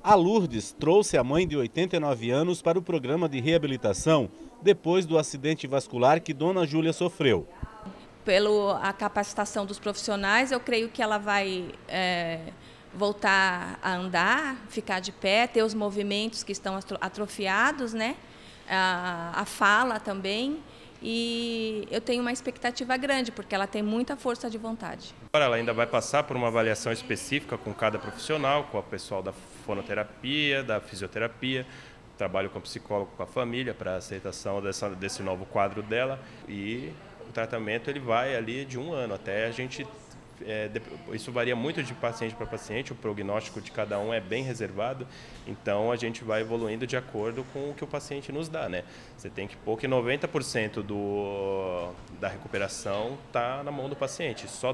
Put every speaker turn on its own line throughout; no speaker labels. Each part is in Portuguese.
A Lourdes trouxe a mãe de 89 anos para o programa de reabilitação depois do acidente vascular que Dona Júlia sofreu.
Pela capacitação dos profissionais, eu creio que ela vai voltar a andar, ficar de pé, ter os movimentos que estão atrofiados, né? A fala também. E eu tenho uma expectativa grande, porque ela tem muita força de vontade.
Agora ela ainda vai passar por uma avaliação específica com cada profissional, com o pessoal da fonoterapia, da fisioterapia, trabalho com o psicólogo, com a família, para a aceitação desse novo quadro dela. E o tratamento ele vai ali de 1 ano, até a gente... isso varia muito de paciente para paciente, o prognóstico de cada um é bem reservado, então a gente vai evoluindo de acordo com o que o paciente nos dá, né? Você tem que pôr que 90% da recuperação está na mão do paciente, só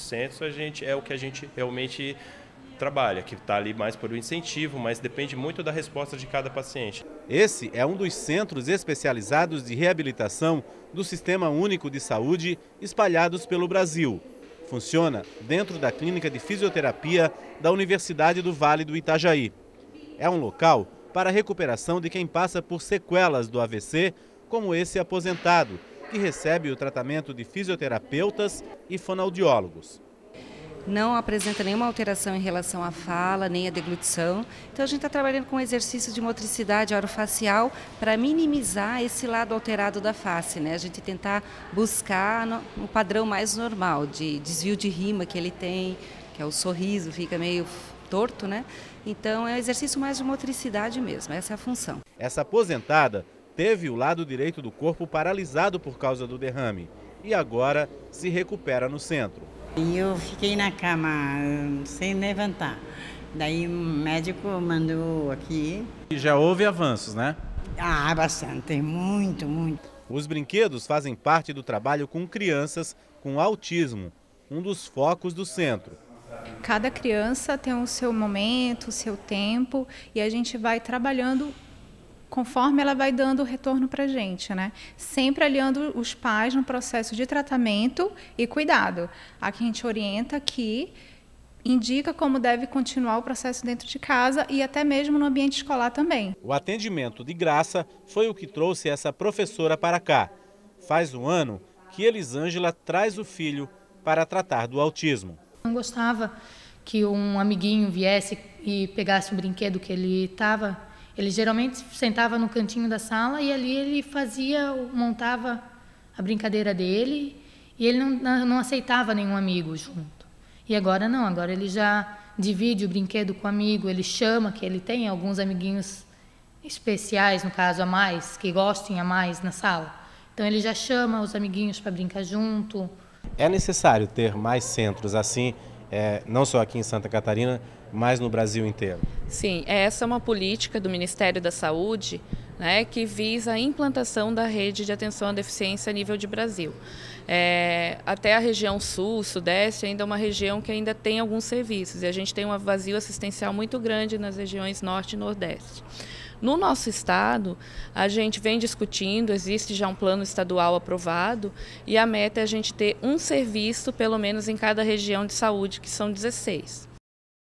10% é o que a gente realmente trabalha, que está ali mais por um incentivo, mas depende muito da resposta de cada paciente.
Esse é um dos centros especializados de reabilitação do Sistema Único de Saúde espalhados pelo Brasil. Funciona dentro da Clínica de Fisioterapia da Universidade do Vale do Itajaí. É um local para a recuperação de quem passa por sequelas do AVC, como esse aposentado, que recebe o tratamento de fisioterapeutas e fonoaudiólogos.
Não apresenta nenhuma alteração em relação à fala, nem à deglutição. Então a gente está trabalhando com exercícios de motricidade orofacial para minimizar esse lado alterado da face, né? A gente tentar buscar um padrão mais normal de desvio de rima que ele tem, que é o sorriso, fica meio torto, né? Então é um exercício mais de motricidade mesmo, essa é a função.
Essa aposentada teve o lado direito do corpo paralisado por causa do derrame e agora se recupera no centro.
E eu fiquei na cama sem levantar. Daí o médico mandou aqui.
E já houve avanços, né?
Ah, bastante, muito, muito.
Os brinquedos fazem parte do trabalho com crianças com autismo, um dos focos do centro.
Cada criança tem o seu momento, o seu tempo, e a gente vai trabalhando conforme ela vai dando o retorno para a gente, né? Sempre aliando os pais no processo de tratamento e cuidado. Aqui a gente orienta aqui, indica como deve continuar o processo dentro de casa e até mesmo no ambiente escolar também.
O atendimento de graça foi o que trouxe essa professora para cá. Faz 1 ano que Elisângela traz o filho para tratar do autismo.
Não gostava que um amiguinho viesse e pegasse o brinquedo que ele estava. Ele geralmente sentava no cantinho da sala e ali ele montava a brincadeira dele e ele não aceitava nenhum amigo junto. E agora não, agora ele já divide o brinquedo com o amigo, ele chama, que ele tem alguns amiguinhos especiais, no caso a mais, que gostem a mais na sala. Então ele já chama os amiguinhos para brincar junto.
É necessário ter mais centros assim, não só aqui em Santa Catarina, mas no Brasil inteiro?
Sim, essa é uma política do Ministério da Saúde, né, que visa a implantação da rede de atenção à deficiência a nível de Brasil. Até a região sul, sudeste, ainda é uma região que ainda tem alguns serviços, e a gente tem um vazio assistencial muito grande nas regiões norte e nordeste. No nosso estado, a gente vem discutindo, existe já um plano estadual aprovado, e a meta é a gente ter um serviço, pelo menos em cada região de saúde, que são 16.